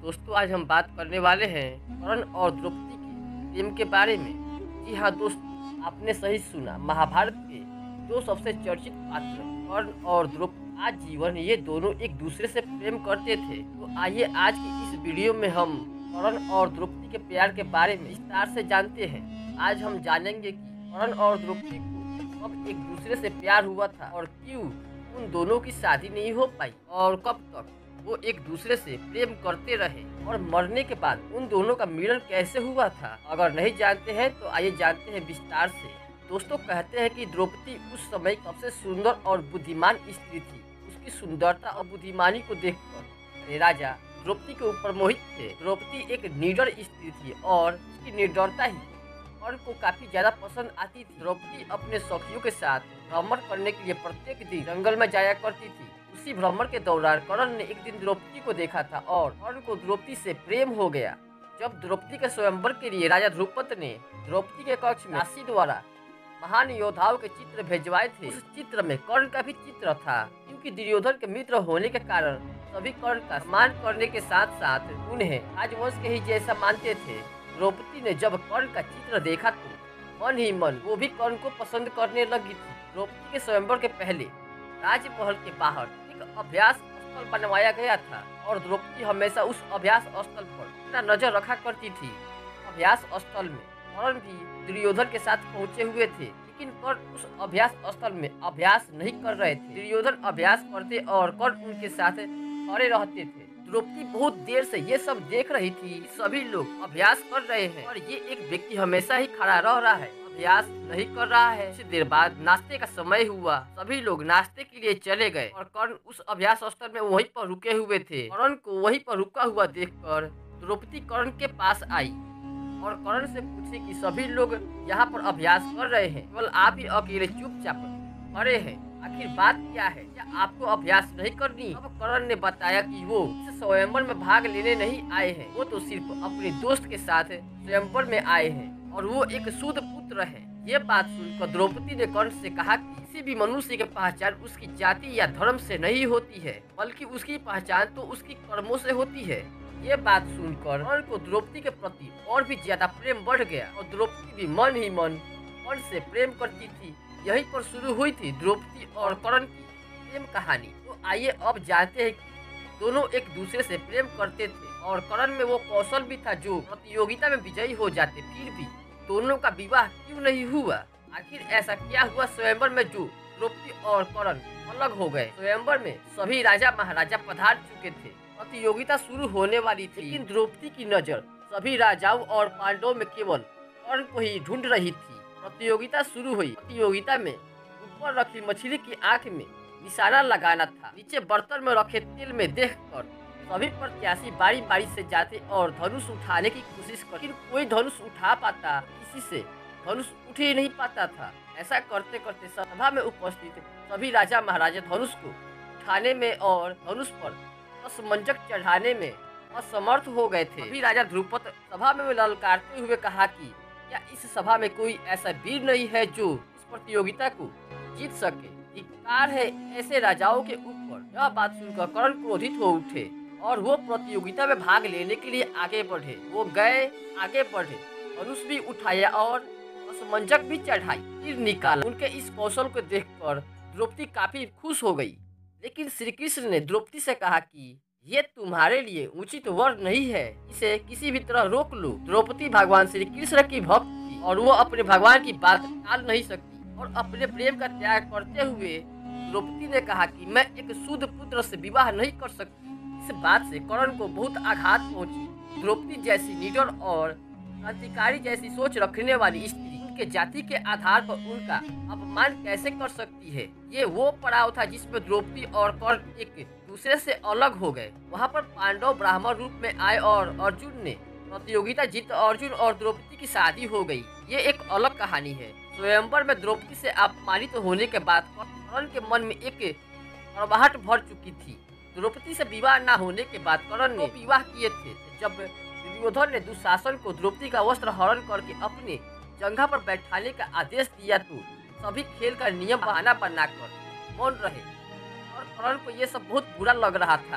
दोस्तों आज हम बात करने वाले हैं कर्ण और द्रौपदी के प्रेम के बारे में। जी हाँ दोस्तों, आपने सही सुना। महाभारत के दो सबसे चर्चित पात्र कर्ण और द्रौपदी आज जीवन ये दोनों एक दूसरे से प्रेम करते थे। तो आइए आज की इस वीडियो में हम कर्ण और द्रौपदी के प्यार के बारे में विस्तार से जानते हैं। आज हम जानेंगे कि कर्ण और द्रौपदी को कब एक दूसरे से प्यार हुआ था और क्यों उन दोनों की शादी नहीं हो पाई, और कब तक वो एक दूसरे से प्रेम करते रहे, और मरने के बाद उन दोनों का मिलन कैसे हुआ था। अगर नहीं जानते हैं तो आइए जानते हैं विस्तार से। दोस्तों कहते हैं कि द्रौपदी उस समय सबसे सुंदर और बुद्धिमान स्त्री थी। उसकी सुंदरता और बुद्धिमानी को देखकर राजा द्रौपदी के ऊपर मोहित थे। द्रौपदी एक निडर स्त्री थी और उसकी निडरता ही कर्ण को काफी ज्यादा पसंद आती थी। द्रौपदी अपने सखियों के साथ भ्रमण करने के लिए प्रत्येक दिन जंगल में जाया करती थी। उसी भ्रमण के दौरान कर्ण ने एक दिन द्रौपदी को देखा था और कर्ण को द्रौपदी से प्रेम हो गया। जब द्रौपदी के स्वयंवर के लिए राजा ध्रुपद ने द्रौपदी के कक्ष में दासी द्वारा महान योद्धाओं के चित्र भेजवाए थे, उस चित्र में कर्ण का भी चित्र था। क्योंकि दुर्योधन के मित्र होने के कारण सभी कर्ण का सम्मान करने के साथ साथ उन्हें राजवंश के ही जैसा मानते थे। द्रौपदी ने जब कर्ण का चित्र देखा तो मन ही मन वो भी कर्ण को पसंद करने लगी थी। द्रौपदी के स्वयंवर के पहले राजमहल के बाहर एक अभ्यास स्थल बनवाया गया था और द्रौपदी हमेशा उस अभ्यास स्थल पर अपना नजर रखा करती थी। अभ्यास स्थल में कर्ण भी दुर्योधन के साथ पहुंचे हुए थे, लेकिन कर्ण उस अभ्यास स्थल में अभ्यास नहीं कर रहे थे। दुर्योधन अभ्यास करते और कर्ण उनके साथ खड़े रहते थे। द्रौपदी बहुत देर से ये सब देख रही थी। सभी लोग अभ्यास कर रहे हैं और ये एक व्यक्ति हमेशा ही खड़ा रह रहा है, अभ्यास नहीं कर रहा है। कुछ देर बाद नाश्ते का समय हुआ। सभी लोग नाश्ते के लिए चले गए और कर्ण उस अभ्यास स्थल में वहीं पर रुके हुए थे। कर्ण को वहीं पर रुका हुआ देखकर द्रौपदी कर्ण के पास आई और कर्ण से पूछे कि सभी लोग यहाँ पर अभ्यास कर रहे हैं, केवल आप ही अकेले चुपचाप खड़े हैं, आखिर बात क्या है? क्या आपको अभ्यास नहीं करनी? अब कर्ण ने बताया कि वो इस स्वयंवर में भाग लेने नहीं आए हैं, वो तो सिर्फ अपने दोस्त के साथ स्वयंवर में आए हैं और वो एक शुद्ध पुत्र है। ये बात सुनकर द्रौपदी ने कर्ण से कहा कि किसी भी मनुष्य की पहचान उसकी जाति या धर्म से नहीं होती है, बल्कि उसकी पहचान तो उसकी कर्मों से होती है। ये बात सुनकर कर्ण को द्रौपदी के प्रति और भी ज्यादा प्रेम बढ़ गया और द्रौपदी भी मन ही मन कर्ण से प्रेम करती थी। यहीं पर शुरू हुई थी द्रौपदी और कर्ण की प्रेम कहानी। तो आइए अब जानते हैं कि दोनों एक दूसरे से प्रेम करते थे और कर्ण में वो कौशल भी था जो प्रतियोगिता में विजयी हो जाते। फिर भी दोनों का विवाह क्यों नहीं हुआ? आखिर ऐसा क्या हुआ स्वयंवर में जो द्रौपदी और कर्ण अलग हो गए? स्वयंवर में सभी राजा महाराजा पधार चुके थे, प्रतियोगिता शुरू होने वाली थी, लेकिन द्रौपदी की नजर सभी राजाओं और पांडवों में केवल कर्ण को ही ढूंढ रही थी। प्रतियोगिता शुरू हुई। प्रतियोगिता में ऊपर रखी मछली की आंख में निशाना लगाना था। नीचे बर्तन में रखे तेल में देखकर सभी प्रत्याशी बारी बारी से जाते और धनुष उठाने की कोशिश करते, लेकिन कोई धनुष उठा पाता, किसी से धनुष उठ ही नहीं पाता था। ऐसा करते करते सभा में उपस्थित सभी राजा महाराजा धनुष को उठाने में और धनुष पर असमंजक चढ़ाने में असमर्थ हो गए थे। सभी राजा ध्रुपद सभा में ललकारते हुए कहा कि क्या इस सभा में कोई ऐसा वीर नहीं है जो इस प्रतियोगिता को जीत सके? धिक्कार है ऐसे राजाओं के ऊपर। यह बात सुनकर कर्ण क्रोधित हो उठे और वो प्रतियोगिता में भाग लेने के लिए आगे बढ़े। वो गए, आगे बढ़े, धनुष भी उठाया और असमंजक भी चढ़ाई, तीर निकाला। उनके इस कौशल को देखकर द्रौपदी काफी खुश हो गई, लेकिन श्री कृष्ण ने द्रौपदी से कहा कि ये तुम्हारे लिए उचित वर नहीं है, इसे किसी भी तरह रोक लो। द्रौपदी भगवान श्री कृष्ण की भक्त थी और वो अपने भगवान की बात टाल नहीं सकती और अपने प्रेम का त्याग करते हुए द्रौपदी ने कहा कि मैं एक शुद्ध पुत्र से विवाह नहीं कर सकती। इस बात से कर्ण को बहुत आघात पहुंची। द्रौपदी जैसी निडर और क्रांतिकारी जैसी सोच रखने वाली स्त्री उनके जाति के आधार पर उनका अपमान कैसे कर सकती है? ये वो पड़ाव था जिसमें द्रौपदी और कर्ण एक दूसरे से अलग हो गए। वहाँ पर पांडव ब्राह्मण रूप में आए और अर्जुन ने प्रतियोगिता जीत अर्जुन और द्रौपदी की शादी हो गई। ये एक अलग कहानी है। स्वयंवर में द्रौपदी से अपमानित होने के बाद कर्ण के मन में एक कड़वाहट भर चुकी थी। द्रौपदी से विवाह न होने के बाद कर्ण ने विवाह किए थे। जब दुर्योधन ने दुशासन को द्रौपदी का वस्त्र हरण करके अपने जंघा पर बैठाने का आदेश दिया तो सभी खेल का नियम बहाना बनाकर मौन रहे और कर्ण को यह सब बहुत बुरा लग रहा था।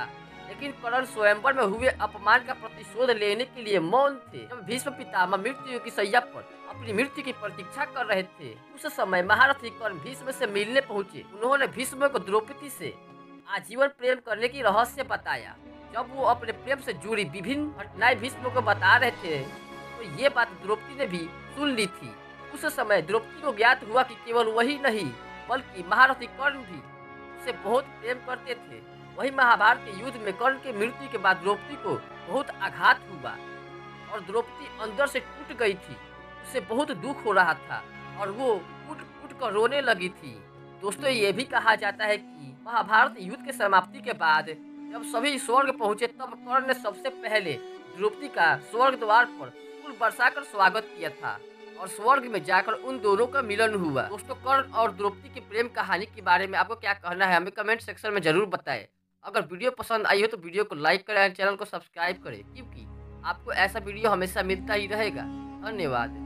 लेकिन कर्ण स्वयंवर में हुए अपमान का प्रतिशोध लेने के लिए मौन थे। जब भीष्म पितामह मृत्यु की शैया पर अपनी मृत्यु की प्रतीक्षा कर रहे थे, उस समय महारथी कर्ण भीष्म से मिलने पहुंचे। उन्होंने भीष्म को द्रौपदी से आजीवन प्रेम करने की रहस्य बताया। जब वो अपने प्रेम से जुड़ी विभिन्न घटनाएं भीष्म को बता रहे थे, तो ये बात द्रौपदी ने भी सुन ली थी। उस समय द्रौपदी को ज्ञात हुआ कि केवल वही नहीं, बल्कि महारथी कर्ण भी उसे बहुत प्रेम करते थे। वही महाभारत के युद्ध में कर्ण की मृत्यु के बाद द्रौपदी को बहुत आघात हुआ और द्रौपदी अंदर से टूट गई थी। उसे बहुत दुख हो रहा था और वो कूट कूट कर रोने लगी थी। दोस्तों, ये भी कहा जाता है कि महाभारत युद्ध के समाप्ति के बाद जब सभी स्वर्ग पहुंचे, तब कर्ण ने सबसे पहले द्रौपदी का स्वर्ग द्वार पर फूल बरसाकर स्वागत किया था और स्वर्ग में जाकर उन दोनों का मिलन हुआ। दोस्तों, कर्ण और द्रौपदी की प्रेम कहानी के बारे में आपको क्या कहना है, हमें कमेंट सेक्शन में जरूर बताएं। अगर वीडियो पसंद आई हो तो वीडियो को लाइक करें और चैनल को सब्सक्राइब करें, क्योंकि आपको ऐसा वीडियो हमेशा मिलता ही रहेगा। धन्यवाद।